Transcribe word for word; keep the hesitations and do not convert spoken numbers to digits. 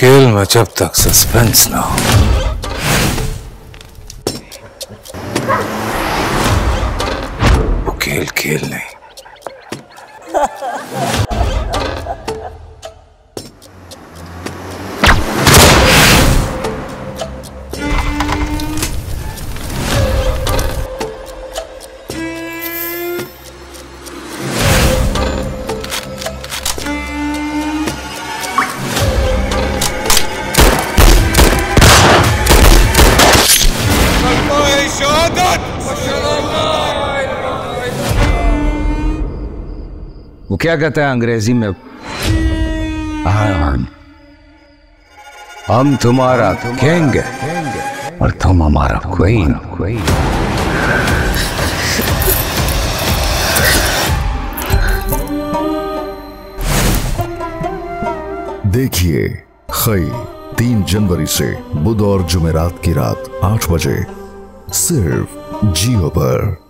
खेल में जब तक सस्पेंस ना हो, वो खेल खेल नहीं। वो क्या कहता है अंग्रेजी में? हम तुम्हारा किंग और तुम हमारा क्वीन। क्वीन देखिए खई तीन जनवरी से बुध और जुमेरात की रात आठ बजे सिर्फ जियो पर।